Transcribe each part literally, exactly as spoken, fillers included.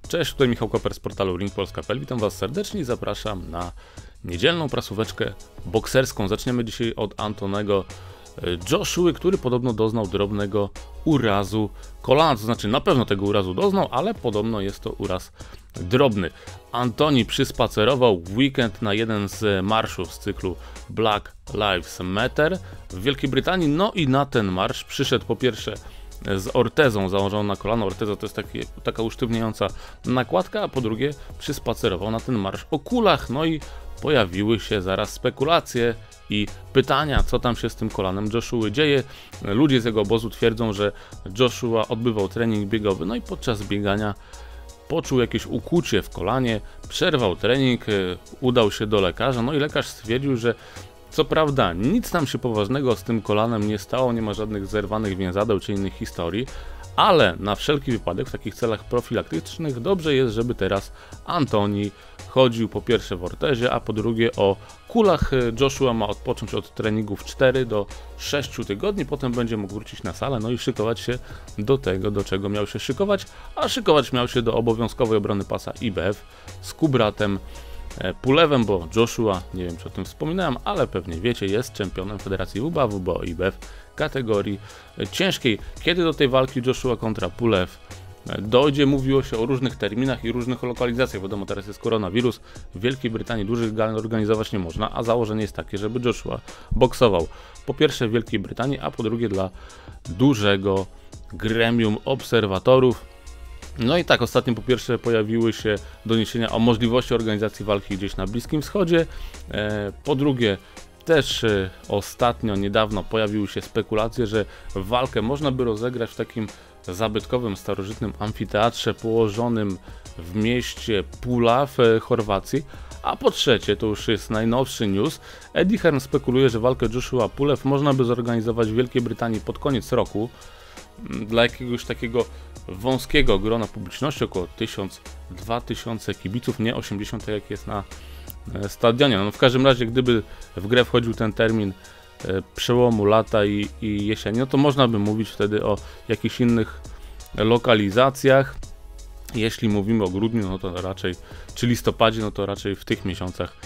Cześć, tutaj Michał Koper z portalu ring polska kropka p l. Witam Was serdecznie i zapraszam na niedzielną prasóweczkę bokserską. Zaczniemy dzisiaj od Antonego Joshuły, który podobno doznał drobnego urazu kolana, to znaczy na pewno tego urazu doznał, ale podobno jest to uraz drobny. Antoni przyspacerował w weekend na jeden z marszów z cyklu Black Lives Matter w Wielkiej Brytanii, no i na ten marsz przyszedł po pierwsze z ortezą założoną na kolano. Orteza to jest takie, taka usztywniająca nakładka, a po drugie przyspacerował na ten marsz o kulach, no i pojawiły się zaraz spekulacje i pytania, co tam się z tym kolanem Joshuły dzieje. Ludzie z jego obozu twierdzą, że Joshua odbywał trening biegowy, no i podczas biegania poczuł jakieś ukłucie w kolanie, przerwał trening, udał się do lekarza, no i lekarz stwierdził, że co prawda nic tam się poważnego z tym kolanem nie stało, nie ma żadnych zerwanych więzadeł czy innych historii, ale na wszelki wypadek w takich celach profilaktycznych dobrze jest, żeby teraz Antoni chodził po pierwsze w ortezie, a po drugie o kulach. Joshua ma odpocząć od treningów cztery do sześciu tygodni, potem będzie mógł wrócić na salę, no i szykować się do tego, do czego miał się szykować, a szykować miał się do obowiązkowej obrony pasa I B F z Kubratem Pulewem, bo Joshua, nie wiem czy o tym wspominałem, ale pewnie wiecie, jest czempionem Federacji W B A W, bo I B F kategorii ciężkiej. Kiedy do tej walki Joshua kontra Pulew dojdzie, mówiło się o różnych terminach i różnych lokalizacjach. Wiadomo, teraz jest koronawirus, w Wielkiej Brytanii dużych gal organizować nie można, a założenie jest takie, żeby Joshua boksował po pierwsze w Wielkiej Brytanii, a po drugie dla dużego gremium obserwatorów. No i tak, ostatnio po pierwsze pojawiły się doniesienia o możliwości organizacji walki gdzieś na Bliskim Wschodzie, e, po drugie też e, ostatnio, niedawno pojawiły się spekulacje, że walkę można by rozegrać w takim zabytkowym, starożytnym amfiteatrze położonym w mieście Pula w e, Chorwacji, a po trzecie, to już jest najnowszy news, Eddie Hearn spekuluje, że walkę Joshua Pulew można by zorganizować w Wielkiej Brytanii pod koniec roku dla jakiegoś takiego wąskiego grona publiczności, około tysiąc do dwóch tysięcy kibiców, nie osiemdziesiąt tak jak jest na stadionie. No w każdym razie, gdyby w grę wchodził ten termin przełomu lata i, i jesieni, no to można by mówić wtedy o jakichś innych lokalizacjach. Jeśli mówimy o grudniu, no to raczej, czy listopadzie, no to raczej w tych miesiącach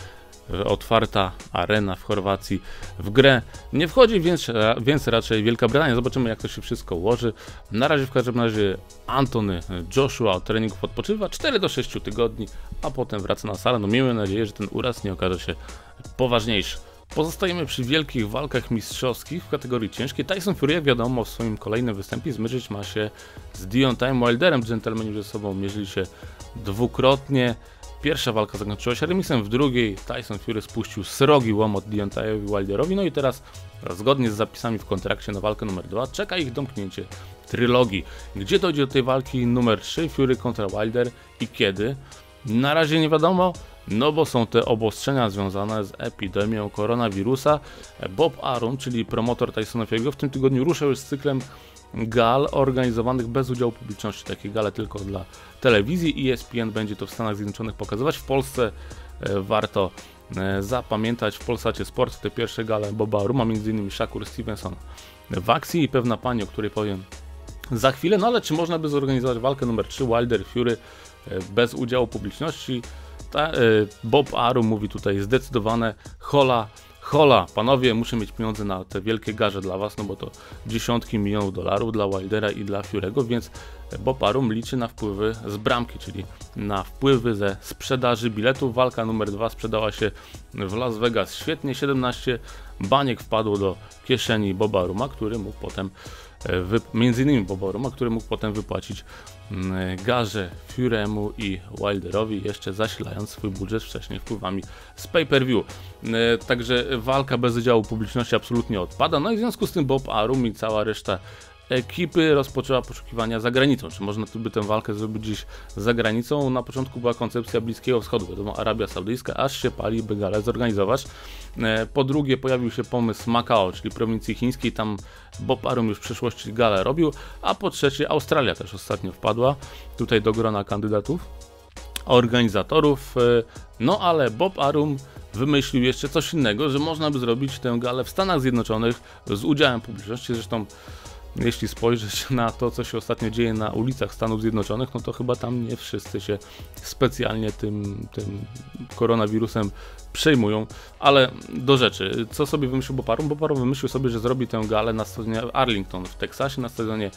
otwarta arena w Chorwacji w grę nie wchodzi, więc, więc raczej Wielka Brytania. Zobaczymy, jak to się wszystko ułoży. Na razie w każdym razie Antony Joshua od treningów odpoczywa cztery do sześciu tygodni, a potem wraca na salę. No miejmy nadzieję, że ten uraz nie okaże się poważniejszy. Pozostajemy przy wielkich walkach mistrzowskich w kategorii ciężkiej. Tyson Fury, jak wiadomo, w swoim kolejnym występie zmierzyć ma się z Deontayem Wilderem. Dżentelmeni ze sobą mierzyli się dwukrotnie. Pierwsza walka zakończyła się remisem, w drugiej Tyson Fury spuścił srogi łomot Deontayowi Wilderowi, no i teraz zgodnie z zapisami w kontrakcie na walkę numer dwa czeka ich domknięcie trylogii. Gdzie dojdzie do tej walki numer trzy, Fury kontra Wilder i kiedy? Na razie nie wiadomo, no bo są te obostrzenia związane z epidemią koronawirusa. Bob Arum, czyli promotor Tysona Fury'ego, w tym tygodniu ruszał już z cyklem gal organizowanych bez udziału publiczności, takie gale tylko dla telewizji. E S P N będzie to w Stanach Zjednoczonych pokazywać. W Polsce e, warto e, zapamiętać w Polsacie Sport te pierwsze gale Boba Aruma, między innymi Shakur Stevenson w akcji i pewna pani, o której powiem za chwilę. No ale czy można by zorganizować walkę numer trzy Wilder Fury e, bez udziału publiczności? Ta, e, Bob Arum mówi tutaj zdecydowane hola. Hola, panowie, muszę mieć pieniądze na te wielkie garze dla was, no bo to dziesiątki milionów dolarów dla Wildera i dla Fury'ego, więc Bob Arum liczy na wpływy z bramki, czyli na wpływy ze sprzedaży biletów. Walka numer dwa sprzedała się w Las Vegas świetnie, siedemnaście baniek wpadło do kieszeni Boba Aruma, który mógł potem, między innymi Boba Aruma, który mógł potem wypłacić garze Fury'emu i Wilderowi, jeszcze zasilając swój budżet wcześniej wpływami z pay-per-view. Także walka bez udziału publiczności absolutnie odpada, no i w związku z tym Bob Arum i cała reszta ekipy rozpoczęła poszukiwania za granicą. Czy można by tę walkę zrobić gdzieś za granicą? Na początku była koncepcja Bliskiego Wschodu, wiadomo, Arabia Saudyjska, aż się pali, by galę zorganizować. Po drugie pojawił się pomysł Macao, czyli prowincji chińskiej, tam Bob Arum już w przeszłości galę robił, a po trzecie Australia też ostatnio wpadła tutaj do grona kandydatów, organizatorów, no ale Bob Arum wymyślił jeszcze coś innego, że można by zrobić tę galę w Stanach Zjednoczonych z udziałem publiczności. Zresztą jeśli spojrzeć na to, co się ostatnio dzieje na ulicach Stanów Zjednoczonych, no to chyba tam nie wszyscy się specjalnie tym, tym koronawirusem przejmują, ale do rzeczy. Co sobie wymyślił Boparum? Boparum wymyślił sobie, że zrobi tę galę na stadionie Arlington w Teksasie, na stadionie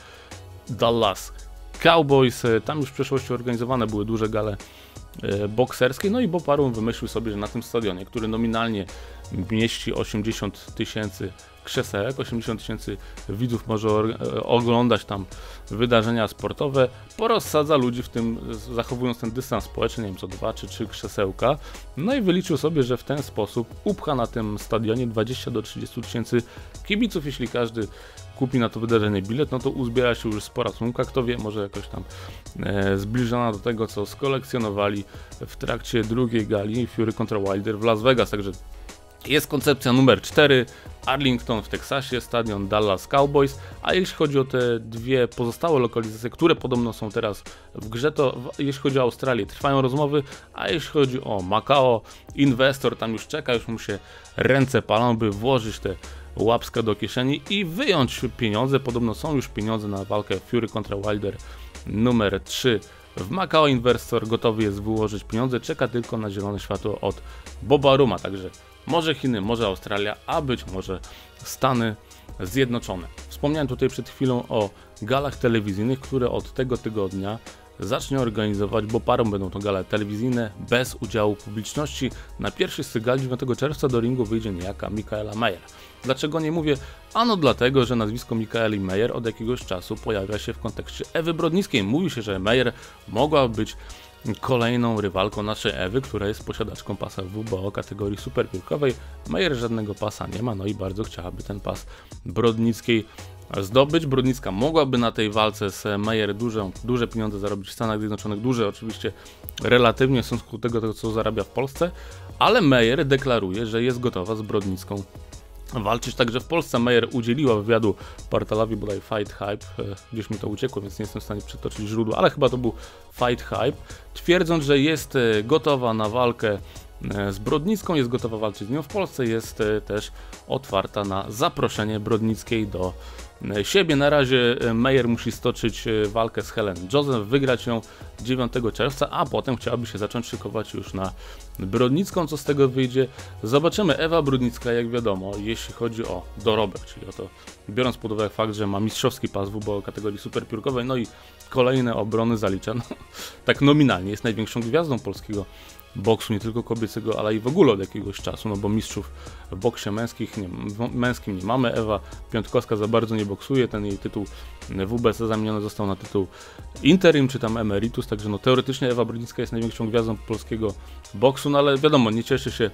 Dallas Cowboys. Tam już w przeszłości organizowane były duże gale bokserskie, no i Boparum wymyślił sobie, że na tym stadionie, który nominalnie mieści osiemdziesiąt tysięcy krzesełek, osiemdziesiąt tysięcy widzów może oglądać tam wydarzenia sportowe, porozsadza ludzi w tym, zachowując ten dystans społeczny, nie wiem, co dwa czy trzy krzesełka, no i wyliczył sobie, że w ten sposób upcha na tym stadionie dwadzieścia do trzydziestu tysięcy kibiców. Jeśli każdy kupi na to wydarzenie bilet, no to uzbiera się już spora sumka, kto wie, może jakoś tam e, zbliżona do tego, co skolekcjonowali w trakcie drugiej gali Fury kontra Wilder w Las Vegas. Także jest koncepcja numer cztery, Arlington w Teksasie, stadion Dallas Cowboys, a jeśli chodzi o te dwie pozostałe lokalizacje, które podobno są teraz w grze, to jeśli chodzi o Australię trwają rozmowy, a jeśli chodzi o Macao, inwestor tam już czeka, już mu się ręce palą, by włożyć te łapska do kieszeni i wyjąć pieniądze. Podobno są już pieniądze na walkę Fury kontra Wilder numer trzy. W Macao inwestor gotowy jest wyłożyć pieniądze, czeka tylko na zielone światło od Boparuma, także może Chiny, może Australia, a być może Stany Zjednoczone. Wspomniałem tutaj przed chwilą o galach telewizyjnych, które od tego tygodnia zacznie organizować Boparum. Będą to gale telewizyjne bez udziału publiczności. Na pierwszy z tych gal dziewiątego czerwca do ringu wyjdzie niejaka Michaela Mayer. Dlaczego nie mówię? Ano dlatego, że nazwisko Michaeli Mayer od jakiegoś czasu pojawia się w kontekście Ewy Brodnickiej. Mówi się, że Mayer mogła być kolejną rywalką naszej Ewy, która jest posiadaczką pasa W B O kategorii superpiórkowej. Mayer żadnego pasa nie ma, no i bardzo chciałaby ten pas Brodnickiej zdobyć. Brodnicka mogłaby na tej walce z Mayer duże, duże pieniądze zarobić w Stanach Zjednoczonych, duże oczywiście relatywnie w stosunku do tego, tego co zarabia w Polsce, ale Mayer deklaruje, że jest gotowa z Brodnicką walczyć także w Polsce. Mayer udzieliła wywiadu portalowi bodaj Fight Hype, gdzieś mi to uciekło, więc nie jestem w stanie przytoczyć źródła, ale chyba to był Fight Hype, twierdząc, że jest gotowa na walkę z Brodnicką, jest gotowa walczyć z nią w Polsce, jest też otwarta na zaproszenie Brodnickiej do siebie. Na razie Mayer musi stoczyć walkę z Helen Joseph, wygrać ją dziewiątego czerwca, a potem chciałaby się zacząć szykować już na Brodnicką. Co z tego wyjdzie? Zobaczymy. Ewa Brodnicka, jak wiadomo, jeśli chodzi o dorobek, czyli o to, biorąc pod uwagę fakt, że ma mistrzowski pas W B O kategorii superpiórkowej, no i kolejne obrony zalicza, no, tak nominalnie jest największą gwiazdą polskiego boksu, nie tylko kobiecego, ale i w ogóle od jakiegoś czasu, no bo mistrzów w boksie męskich nie, męskim nie mamy. Ewa Piątkowska za bardzo nie boksuje, ten jej tytuł W B C zamieniony został na tytuł interim, czy tam emeritus, także no teoretycznie Ewa Brodnicka jest największą gwiazdą polskiego boksu, no ale wiadomo, nie cieszy się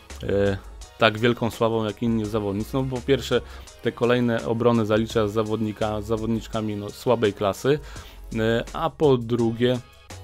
e, tak wielką sławą jak inni zawodnicy, no bo po pierwsze te kolejne obrony zalicza z, zawodnika, z zawodniczkami no, słabej klasy, e, a po drugie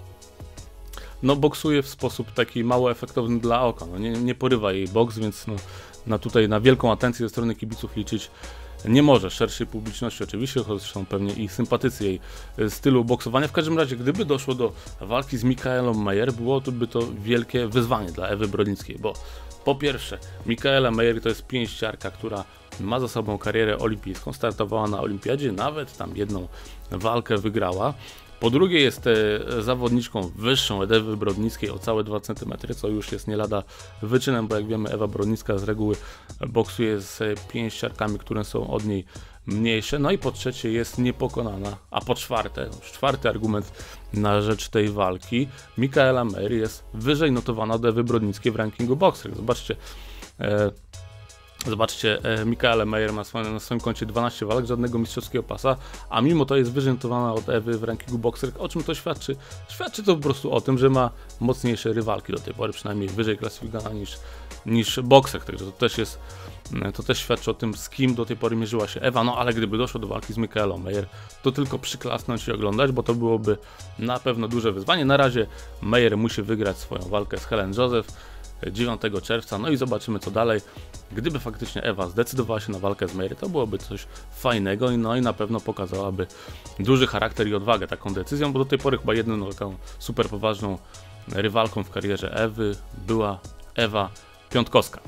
no boksuje w sposób taki mało efektowny dla oka, no, nie, nie porywa jej boks, więc no, na tutaj na wielką atencję ze strony kibiców liczyć nie może, szerszej publiczności oczywiście, zresztą pewnie i sympatycy jej stylu boksowania. W każdym razie, gdyby doszło do walki z Michaelą Mayer, byłoby to wielkie wyzwanie dla Ewy Brodnickiej, bo po pierwsze, Michaela Mayer to jest pięściarka, która ma za sobą karierę olimpijską, startowała na olimpiadzie, nawet tam jedną walkę wygrała. Po drugie jest e, zawodniczką wyższą od Ewy Brodnickiej o całe dwa centymetry, co już jest nie lada wyczynem, bo jak wiemy Ewa Brodnicka z reguły boksuje z pięściarkami, które są od niej mniejsze. No i po trzecie jest niepokonana, a po czwarte, już czwarty argument na rzecz tej walki, Michaela Mayer jest wyżej notowana od Ewy Brodnickiej w rankingu Boxrec. Zobaczcie, e, Zobaczcie, e, Michaela Mayer ma swoje, na swoim koncie dwanaście walk, żadnego mistrzowskiego pasa, a mimo to jest wyżej notowana od Ewy w rankingu Boxrec. O czym to świadczy? Świadczy to po prostu o tym, że ma mocniejsze rywalki do tej pory, przynajmniej wyżej klasyfikowana niż, niż Boxrec, także to też jest, to też świadczy o tym, z kim do tej pory mierzyła się Ewa, no ale gdyby doszło do walki z Michaelą Mayer, to tylko przyklasnąć i oglądać, bo to byłoby na pewno duże wyzwanie. Na razie Mayer musi wygrać swoją walkę z Helen Joseph dziewiątego czerwca, no i zobaczymy co dalej. Gdyby faktycznie Ewa zdecydowała się na walkę z Mayer, to byłoby coś fajnego, no i na pewno pokazałaby duży charakter i odwagę taką decyzją, bo do tej pory chyba jedną taką super poważną rywalką w karierze Ewy była Ewa Piątkowska.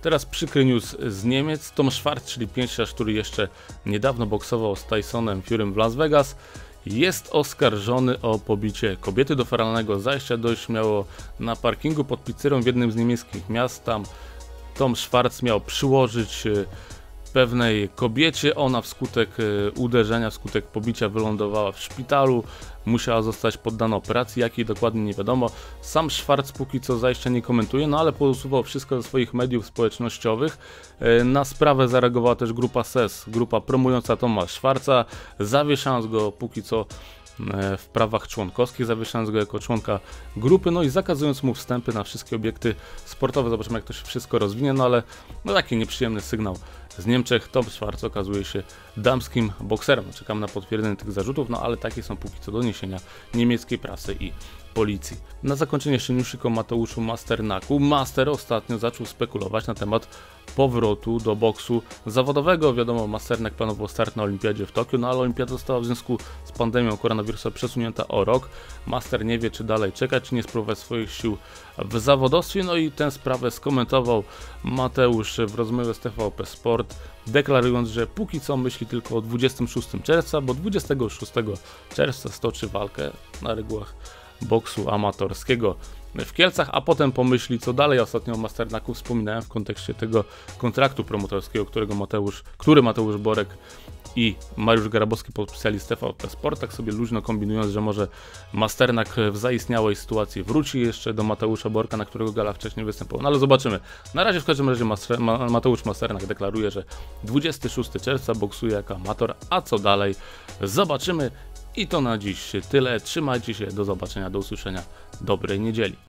Teraz przykry news z Niemiec. Tom Schwarz, czyli pięściarz, który jeszcze niedawno boksował z Tysonem Furym w Las Vegas, jest oskarżony o pobicie kobiety. Do feralnego zajścia dojść miało na parkingu pod pizzerią w jednym z niemieckich miast. Tam Tom Schwarz miał przyłożyć pewnej kobiecie. Ona wskutek uderzenia, wskutek pobicia wylądowała w szpitalu. Musiała zostać poddana operacji, jakiej dokładnie nie wiadomo. Sam Schwarz póki co zajścia nie komentuje, no ale pousuwał wszystko ze swoich mediów społecznościowych. Na sprawę zareagowała też grupa S E S, grupa promująca Toma Schwarza, zawieszając go póki co w prawach członkowskich, zawieszając go jako członka grupy, no i zakazując mu wstępy na wszystkie obiekty sportowe. Zobaczymy, jak to się wszystko rozwinie, no ale no taki nieprzyjemny sygnał z Niemczech. Tom Schwarz okazuje się damskim bokserem. Czekam na potwierdzenie tych zarzutów, no ale takie są póki co doniesienia niemieckiej prasy i policji. Na zakończenie jeszcze newsik o Mateuszu Masternaku. Master ostatnio zaczął spekulować na temat powrotu do boksu zawodowego. Wiadomo, Masternak planował start na olimpiadzie w Tokio, no ale olimpiada została w związku z pandemią koronawirusa przesunięta o rok. Master nie wie, czy dalej czekać, czy nie spróbować swoich sił w zawodowstwie, no i tę sprawę skomentował Mateusz w rozmowie z T V P Sport, deklarując, że póki co myśli tylko o dwudziestego szóstego czerwca, bo dwudziestego szóstego czerwca stoczy walkę na regułach boksu amatorskiego w Kielcach, a potem pomyśli, co dalej. Ostatnio o Masternaku wspominałem w kontekście tego kontraktu promotorskiego, którego Mateusz, który Mateusz Borek i Mariusz Garabowski podpisali z T V P Sport, tak sobie luźno kombinując, że może Masternak w zaistniałej sytuacji wróci jeszcze do Mateusza Borka, na którego gala wcześniej występował. No ale zobaczymy. Na razie w każdym razie Master, Ma, Mateusz Masternak deklaruje, że dwudziestego szóstego czerwca boksuje jako amator, a co dalej zobaczymy. I to na dziś tyle. Trzymajcie się, do zobaczenia, do usłyszenia. Dobrej niedzieli.